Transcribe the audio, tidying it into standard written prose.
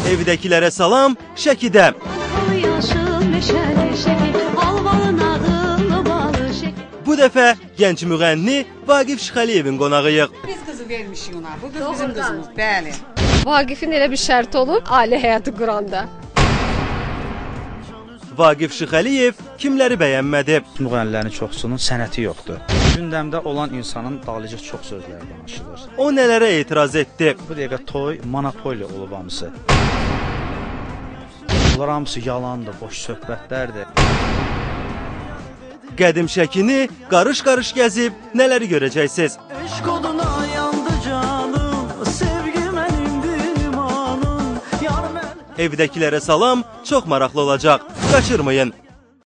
Evdəkilərə salam, Şəkidə. Bu dəfə gənc müğənni Vaqif Şıxəliyevin qonağıyıq. Biz qızı vermişik ona, bu qız bizim qızımız, bəli. Vaqifin elə bir şərti olub, ailə həyatı quranda. Vaqif Şıxəliyev kimləri bəyənmədi? Müğənnilərin çoxsunun sənəti yoxdur. Gündəmdə olan insanın dalıcı çox sözləri danışılır. O nələrə etiraz etdi? Bu dəqiqə toy monopoliya olub hamısı. Bunlar hamısı yalandır, boş söhbətlərdir. Qədim Şəkini qarış-qarış gəzib nələri görəcəksiniz? Eşq oduna yandı canım, sevgi mənimdir imanım. Evdəkilərə salam çox maraqlı olacaq. Qaçırmayın.